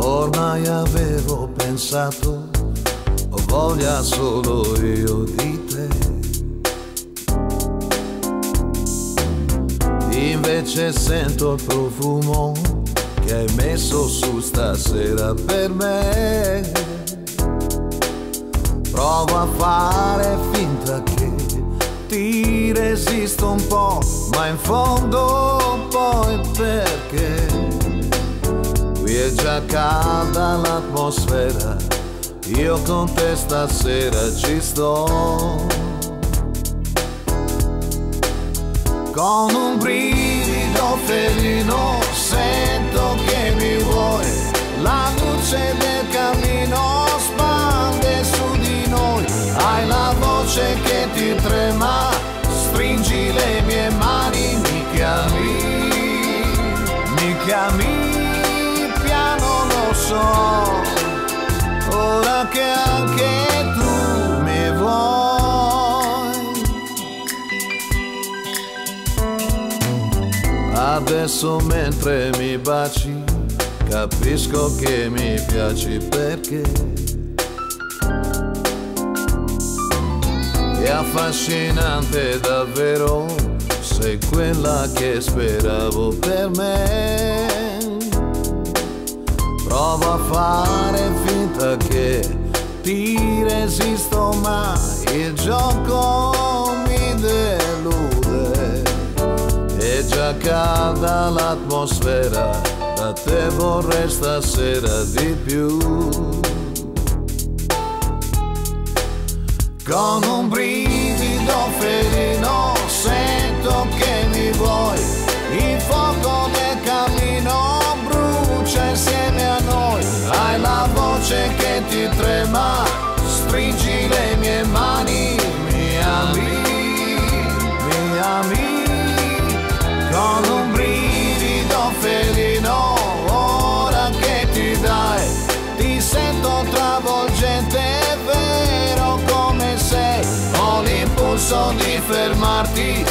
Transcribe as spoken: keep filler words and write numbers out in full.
Ormai avevo pensato, ho voglia solo io di te. Invece sento il profumo che hai messo su stasera per me. Provo a fare finta che ti resisto un po', ma in fondo poi perché qui è già calda l'atmosfera, io con te stasera ci sto. Con un brivido felino sento che mi vuoi, la luce del cammino spande su di noi. Hai la voce che ti trema, stringi le mie mani, mi chiami, mi chiami piano, lo so, ora che anche tu mi vuoi. Adesso mentre mi baci capisco che mi piaci, perché è affascinante davvero, sei quella che speravo per me. Provo a fare finta che ti resisto, ma il gioco mi delude. È già calda l'atmosfera, da te vorrei stasera di più. Con un brivido felino sento che mi vuoi, il fuoco del cammino brucia insieme a noi. Hai la voce che ti trema, stringi le mie mani, mi ami, mi ami. Con un brivido felino, ora che ti dai, ti sento travolgente, è vero come sei. Ho l'impulso di fermarti,